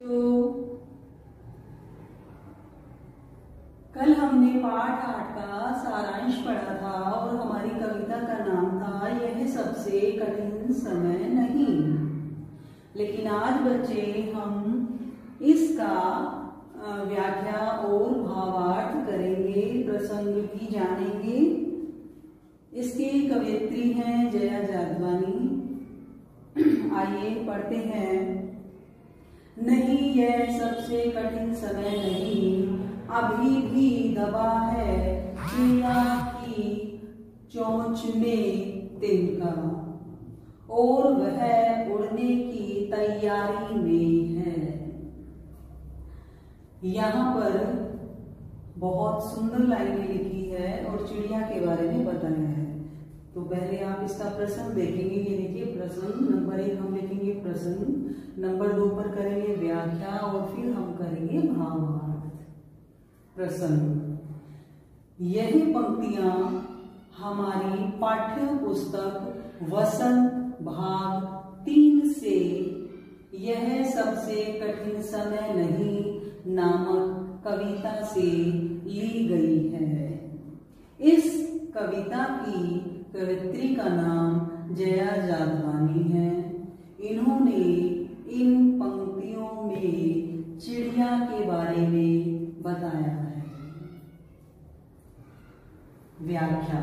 तो कल हमने पाठ 8 का सारांश पढ़ा था और हमारी कविता का नाम था यह सबसे कठिन समय नहीं। लेकिन आज बच्चे हम इसका व्याख्या और भावार्थ करेंगे, प्रसंग भी जानेंगे। इसकी कवयित्री हैं जया जादवानी। आइए पढ़ते हैं। नहीं यह सबसे कठिन समय नहीं, अभी भी दबा है चिड़िया की चोंच में तिनका, और वह उड़ने की तैयारी में है। यहाँ पर बहुत सुंदर लाइनें लिखी है और चिड़िया के बारे में बताया है। तो पहले आप इसका प्रसंग देखेंगे। ये देखिए प्रसंग नंबर 1 हम लिखेंगे प्रसंग, नंबर 2 पर करेंगे व्याख्या और फिर हम करेंगे भावार्थ। प्रसंग, यही पंक्तियां हमारी पाठ्य पुस्तक वसंत भाग 3 से यह सबसे कठिन समय नहीं नामक कविता से ली गई है। इस कविता की कवयित्री का नाम जया जादवानी है। इन्होंने इन पंक्तियों में चिड़िया के बारे में बताया है। व्याख्या,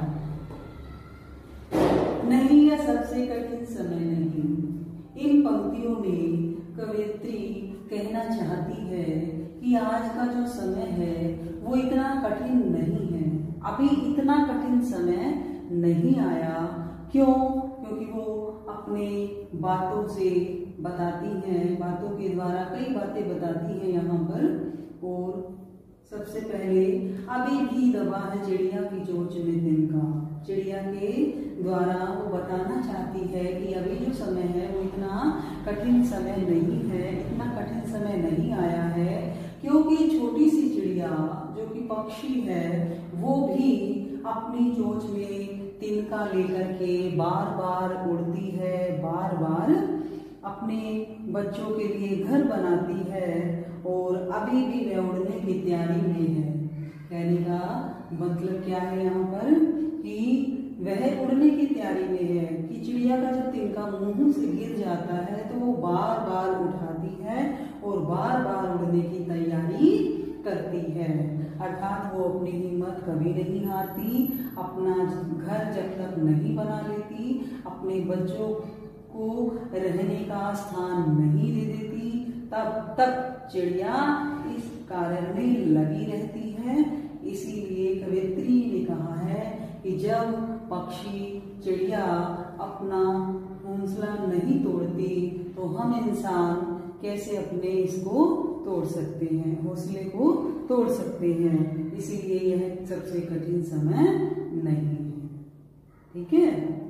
नहीं यह सबसे कठिन समय नहीं। इन पंक्तियों में कवयित्री कहना चाहती है कि आज का जो समय है वो इतना कठिन नहीं है। अभी इतना कठिन समय नहीं आया। क्यों? क्योंकि वो अपने बातों से बताती हैं, बातों के द्वारा कई बातें बताती हैं यहाँ पर। और सबसे पहले अभी भी दबा है चिड़िया की चोंच में तिनका। चिड़िया के द्वारा वो बताना चाहती है कि अभी जो समय है वो इतना कठिन समय नहीं है, इतना कठिन समय नहीं आया है। क्योंकि छोटी सी चिड़िया जो कि पक्षी है वो भी अपनी चोंच में तिनका लेकर के बार बार उड़ती है, बार बार अपने बच्चों के लिए घर बनाती है और अभी भी वह उड़ने की तैयारी में है। कहने का मतलब क्या है यहाँ पर कि वह उड़ने की तैयारी में है कि चिड़िया का जब तिनका मुंह से गिर जाता है तो वो बार बार उठाती है और बार बार उड़ने की तैयारी करती है। अर्थात वो अपनी हिम्मत कभी नहीं हारती, अपना घर जब तक नहीं बना लेती, अपने बच्चों को रहने का स्थान नहीं दे देती, तब तक चिड़िया इस कार्य में लगी रहती है। इसीलिए कवयित्री ने कहा है कि जब पक्षी चिड़िया अपना घोंसला नहीं तोड़ती तो हम इंसान कैसे अपने इसको तोड़ सकते हैं, घोंसले को तोड़ सकते हैं। इसीलिए यह सबसे कठिन समय नहीं है। ठीक है।